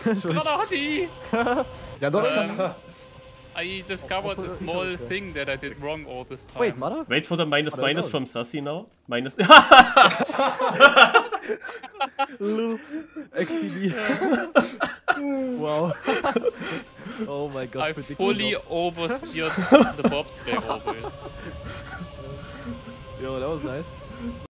GranaDy! Ja, doch. I discovered a small thing that I did wrong all this time. Wait, mother? Wait for the minus from Sassy now. Minus. Lul. XDD. Wow. Oh my god. I fully oversteered the bobsleigh always. Yo, that was nice.